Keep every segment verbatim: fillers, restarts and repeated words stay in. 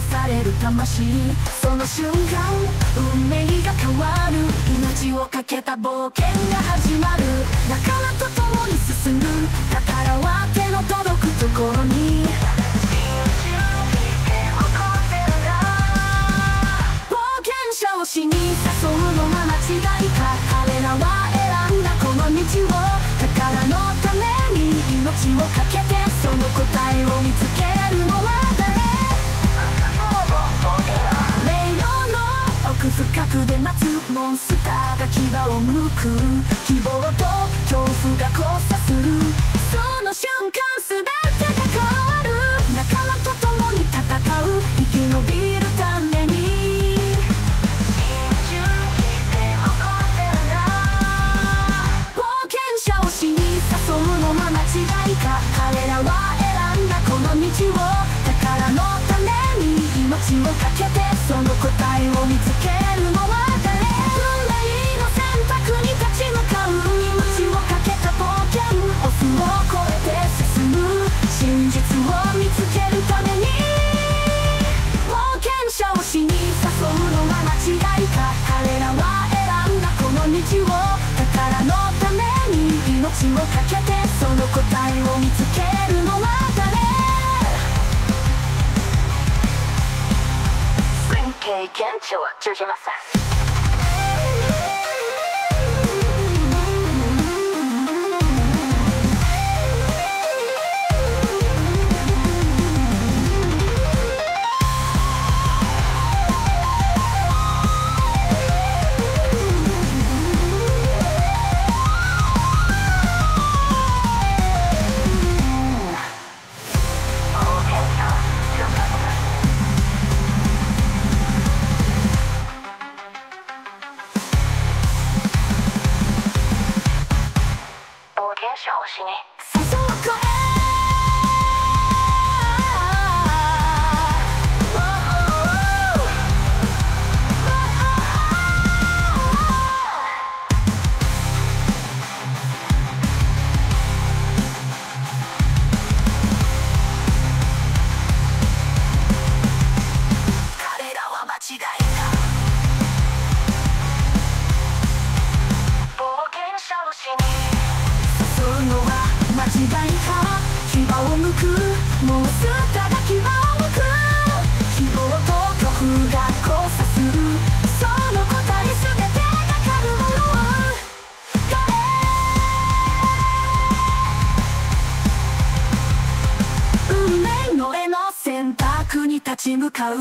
される魂、その瞬間運命が変わる。命をかけた冒険が始まる。仲間と共に進む、宝は手の届くところに。冒険者を死に誘うのは間違いか。彼らは選んだこの道を、宝のために命をかけて、その答えを見つけるのは誰？迷路の奥深くで待つモンスターが牙を剥く。希望と恐怖が交差する。その瞬間全てが変わる。仲間と共に戦う、生き延びるために。冒険者を死に誘うのは間違いか。彼らは選んだこの道を、宝のために命をかけて、その答えを見つけるのは誰？運命の選択に立ち向かう。命をかけた冒険、オスを越えて進む。真実を見つけるために。冒険者を死に誘うのは間違いか。彼らは選んだこの道を、宝のために命をかけて、その答えを見つけるのは誰？経験値を通じます。モンスターが牙を剥く。希望と恐怖が交差する。その答え全てがかるものは誰？運命の絵の選択に立ち向かう。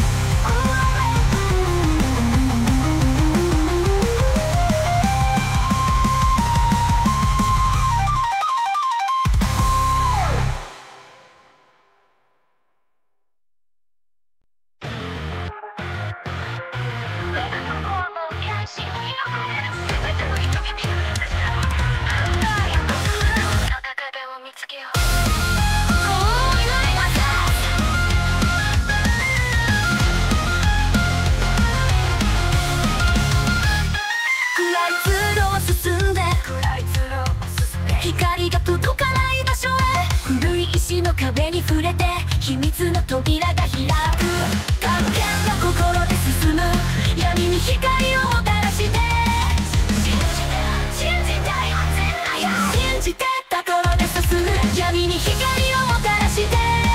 光が届かない場所へ、古い石の壁に触れて秘密の扉が開く。探検が心で進む、闇に光をもたらして。信じて信じて信じて心で進む、闇に光をもたらして。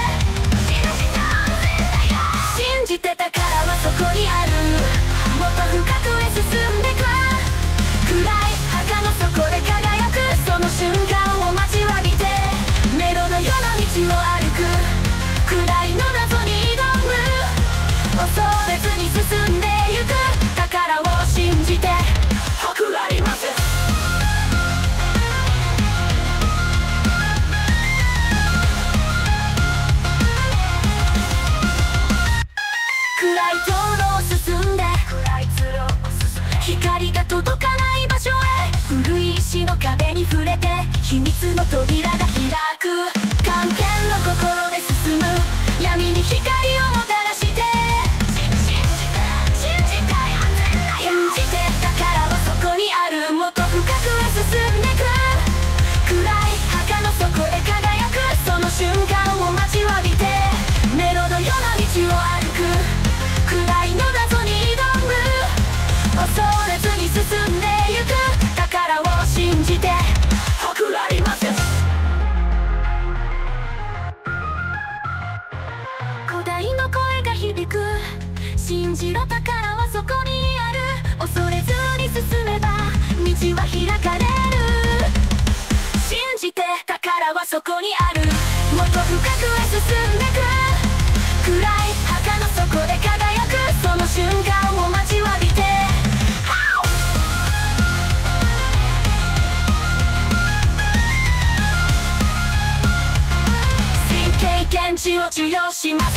信じて宝はそこにある。もっと深くへ進んでく。暗い墓の底で輝く、その瞬間を待ちわびて。迷路のような道を歩く、暗いの謎に挑む。恐れずに進んでゆく、宝を信じて誇ります。暗い道路を進んで、光が届かない場所へ、古い石の壁に触れて秘密の扉が開く。探検の心で進む、闇に光をもたらして。信じて信じて信じて宝はそこにある。もっと深くへ進んでく。暗い墓の底へ輝く、その瞬間を待ちわびて。迷路のような道を歩く暗いの謎に挑む恐れずに進んでゆく宝を信じてほくらります古代の声が響く信じろ宝はそこにある恐れずに進めば道は開かれる信じて宝はそこにあるもっと深くへ進んでく暗い墓の底で輝くその瞬間を待ちわびて神経験値を授与します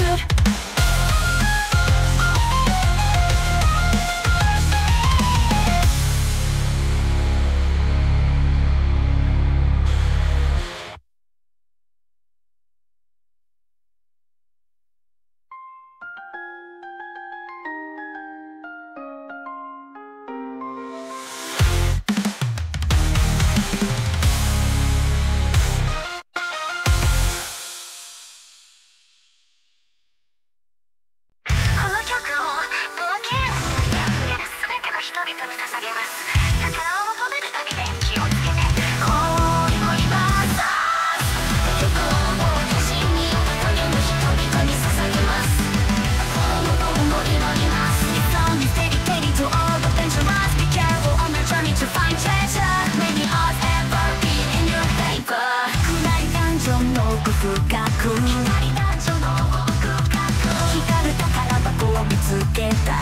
深く光る宝箱を見つけた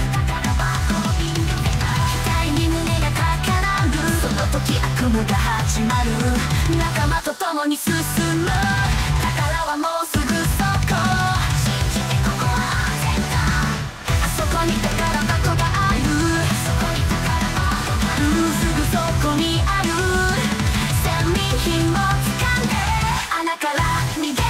額に胸が高鳴るその時悪夢が始まる仲間と共に進む宝はもうすぐそこ信じてここは安全だあそこに宝箱があるそこに宝箱があるすぐそこにある戦利品を掴んで穴から逃げる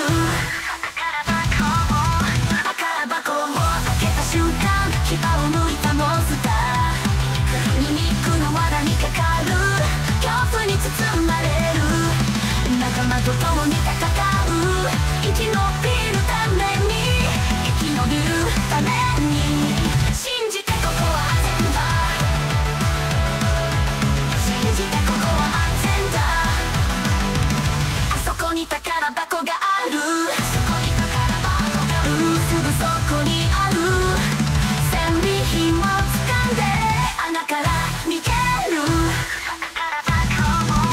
宝箱を開けた瞬間牙をむいたモンスター肉の罠にかかる恐怖に包まれる仲間と共に戦う生き延びるために生き延びるために信じてここは安全だ信じてここは安全だあそこに宝箱があるあそこに宝箱があるすぐそこにある戦利品を掴んで穴から逃げる宝箱を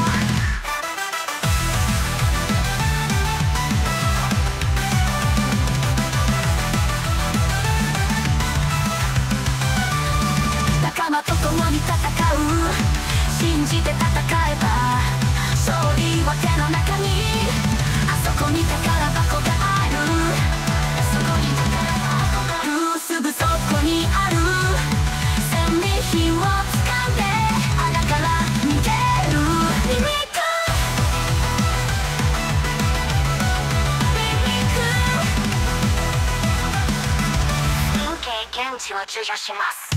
仲間と共に戦う信じて戦えば勝利は手の中にあそこに宝箱があるあそこに宝箱があるすぐそこにある戦利品を掴んで穴から逃げるリミックリミック神経験値を授与します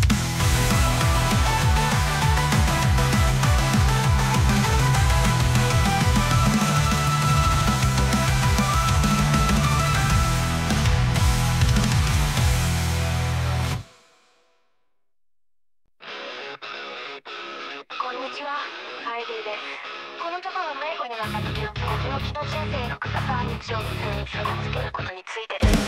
こんにちは、アイディです。この曲が迷子になった時のお気持ちの人生の草さん日を差がつけることについてです。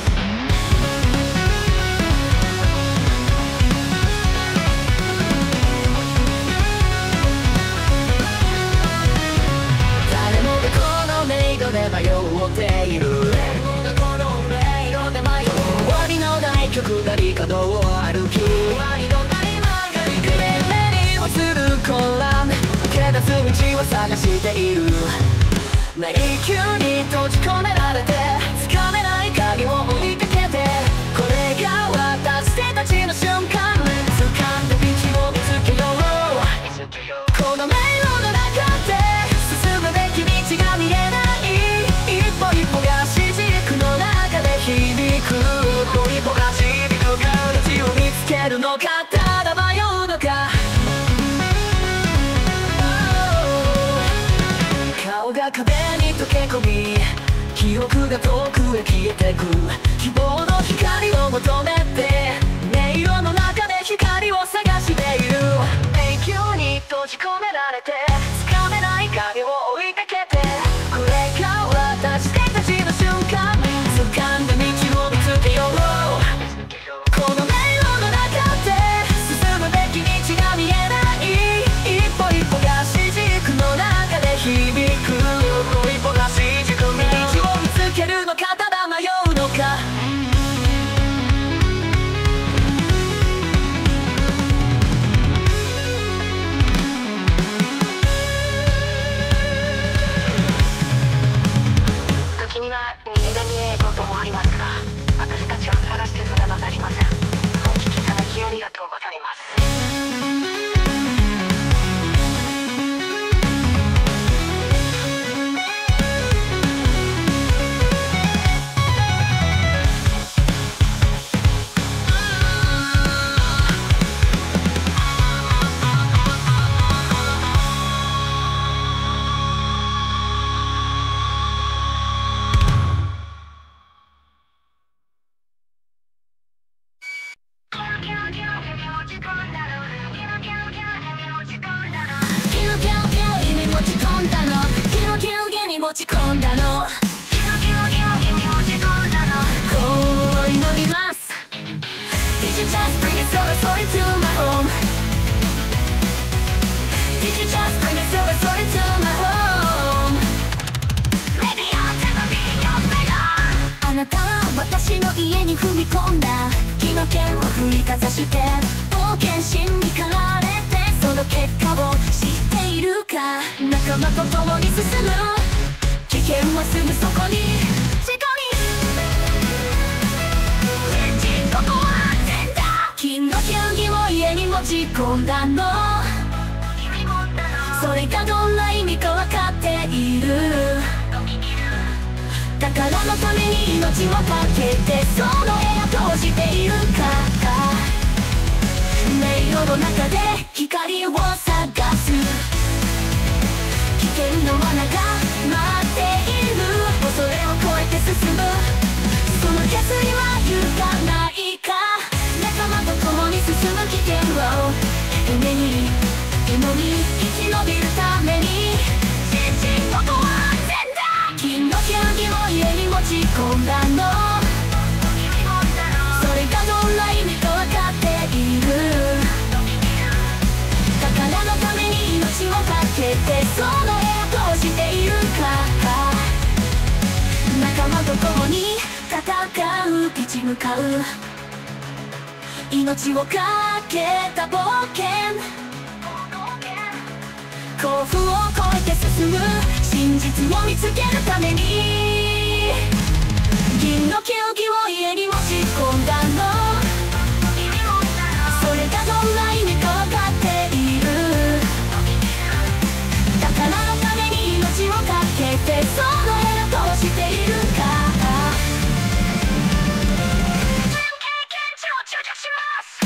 誰もがこの迷路で迷っている誰もがこの迷路で迷う終わりのない曲がり角を歩き終わりのない曲がりくれ目にもする混乱抜け出す道を探している迷宮に閉じ込められて掴めない鍵を追いかけてこれが私たちの瞬間掴んで道を見つけようこの迷路の中で進むべき道が見えない一歩一歩が指示の中で響く一歩が響く形を見つけるのかただ迷うのか顔が壁に溶け込み記憶が遠くへ消えてく希望の光持ち込んだのギロギロギに持ち込んだのギロギロギロギに持ち込んだのこう祈ります Did you just bring it silver story to my home Did you just bring it silver story to my home Maybe I'll never be your beggar あなたは私の家に踏み込んだ火の剣を振りかざして冒険心に駆られてその結果を知っているか仲間と共に進む危険はすぐそこに近い前進ここは安全だ金の球技を家に持ち込んだのそれがどんな意味か分かっている宝のために命をかけてその絵を通しているか迷路の中で光を探す危険の罠が待っている恐れを越えて進むその決意は揺るがないか仲間と共に進む危険を夢に夢に生き延びるために前進ここは安全だ金の球技を家に持ち込んだのそれがどんな意味か分かっている宝のために命をかけてその絵を通しているか仲間と共に戦う立ち向かう命をかけた冒険興奮を越えて進む真実を見つけるために銀の球技を家に持ち込んだのそれがどんな意味か分かっている宝のために命をかけてその絵を通しているか全経験値を抽出します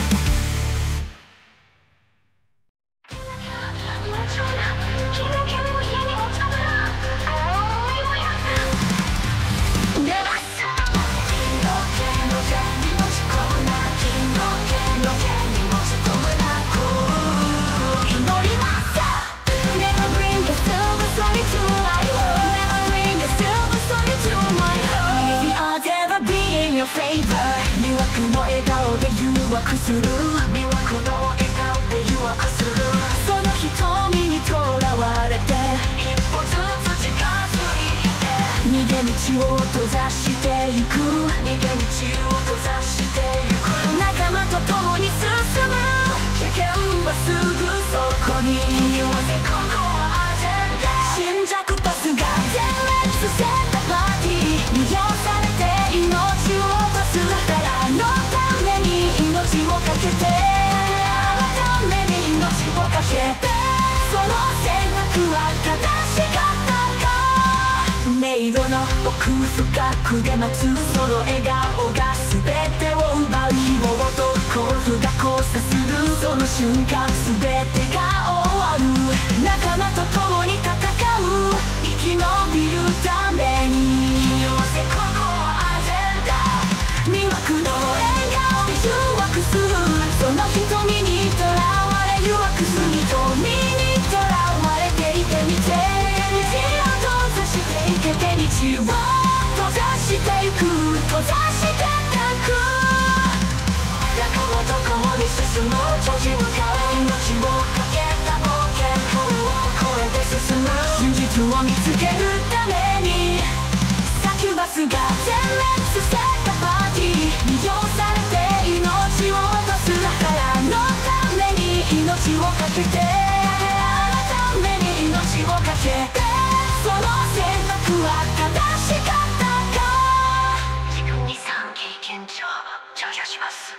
魅惑の笑顔で誘惑する魅惑の笑顔で誘惑するその瞳にとらわれて一歩ずつ近づいて逃げ道を閉ざしてゆく逃げ道を閉ざしてゆく仲間と共に進む危険はすぐそこにここは安全だ新着パスが全滅センターパーティー魅了されて命を宝のために命をかけてあのために命をかけてその選択は正しかったか迷路の奥深くで待つその笑顔が全てを奪う希望と恐怖が交差するその瞬間全てが終わる仲間と共に戦う生き延びるためにここは安全だ魅惑の笑顔で誘惑するその瞳にとらわれ誘惑する瞳にとらわれていてみて道を閉ざしていけて道を閉ざしていく閉ざしてたく仲間と共に進む立ち向かう命をかけた冒険風を越えて進む真実を見つけるためにサキュバスが全滅せ魅了されて命を落とす宝のために命をかけてあのために命をかけてその選択は正しかったか自分にさん経験値を徴収します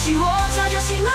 を徐々し向か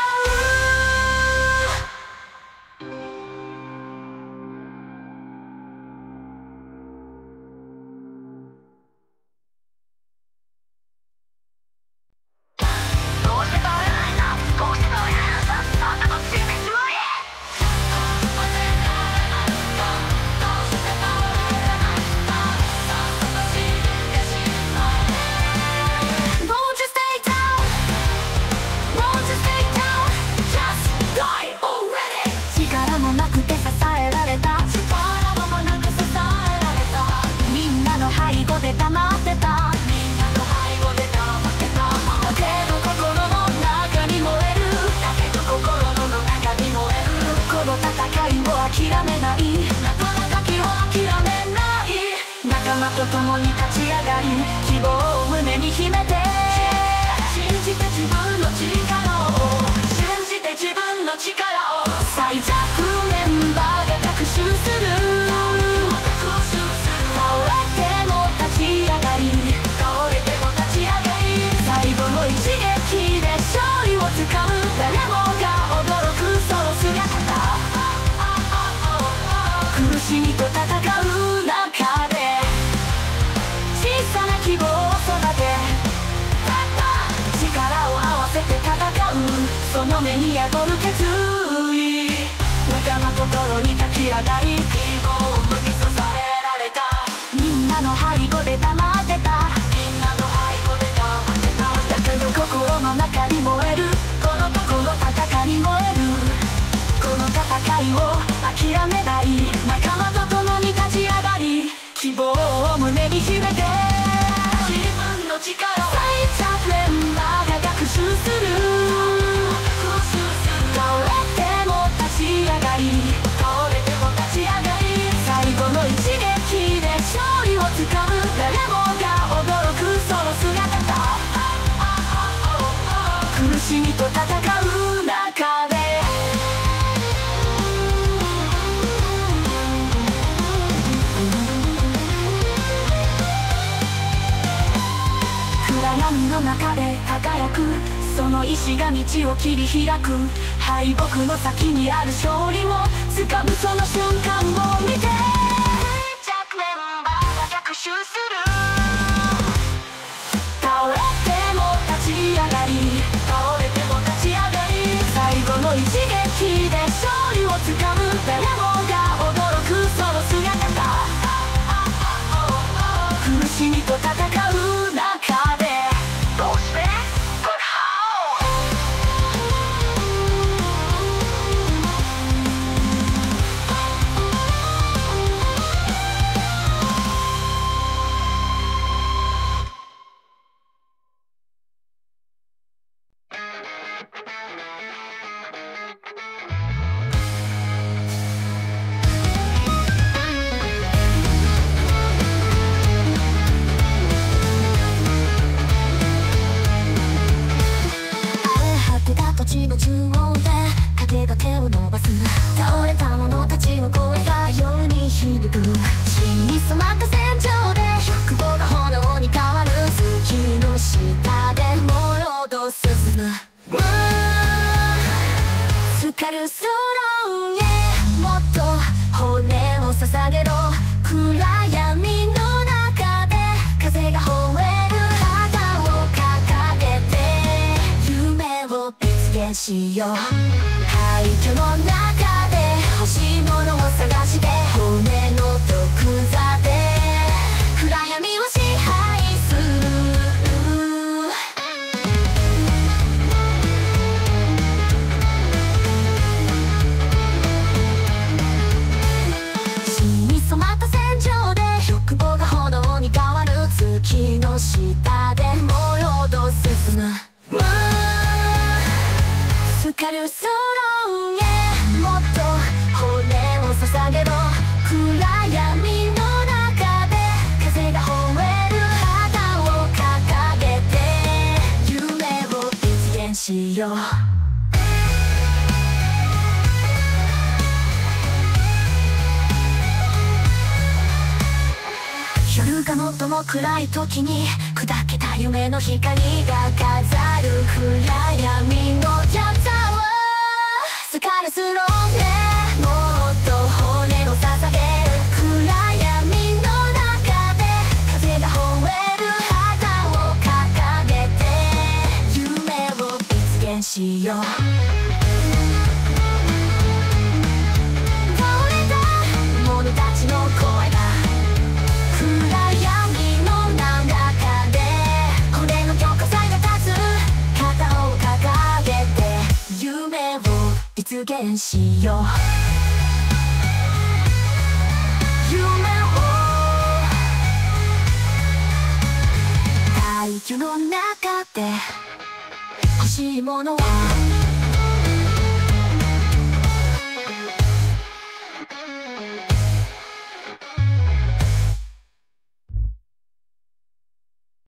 諦めない、なかなか気を諦めない。仲間と共に立ち上がり、希望を胸に秘めて、信じて自分の力を、信じて自分の力を。最弱メンバーが学習する。倒れても立ち上がり、倒れても立ち上がり、最後の一撃で勝利をつかむ。誰もが驚くその姿。苦しみと戦う中で小さな希望を育て、力を合わせて戦う。その目に宿る決意、仲間と共に立ち上がり、希望を向き支えられた。みんなの背後で黙ってた、みんなの背後で黙ってた。だけど心の中に燃える、このとこの戦いに燃える。この戦いを諦めない、仲間と共に立ち上がり、希望を胸に秘めて、自分の力を。最弱メンバーが学習する。倒れても立ち上がり、倒れても立ち上がり、最後の一撃で勝利をつかむ。誰もが驚くその姿だ。苦しみと戦う中で暗闇の中で輝く、その意志が道を切り開く。敗北の先にある勝利をつかむ、その瞬間を見て、弱メンバーが逆襲する。倒れても立ち上がり、倒れても立ち上がり、最後の一撃で勝利をつかむ。誰もが驚くその姿だ。苦しみと戦う中で、どうしての中央で影が手を伸ばす。倒れた者たちの声が夜に響く。血に染まった戦場で欲望が炎に変わる。月の下で模様と進む。スカルスロンへもっと骨を捧げろ。暗闇の中で風が吠える。旗を掲げて夢を実現しよう。廃墟の中で欲しいものを探して、骨の毒座で暗闇を支配する。血に染まった戦場で欲望が炎に変わる。月の下で模様と進む。スカルスロンへもっと骨を捧げろ。暗闇の中で風が吠える。旗を掲げて夢を実現しよう。夜が最も暗い時に砕けた夢の光が飾る暗闇のジャザーはスカルスローでもっと骨を捧げる暗闇の中で風が吠える旗を掲げて夢を実現しよう倒れた者たちの声が暗闇の中で骨の強化祭が立つ肩を掲げて夢を実現しよう夢を大樹の中で欲しいものは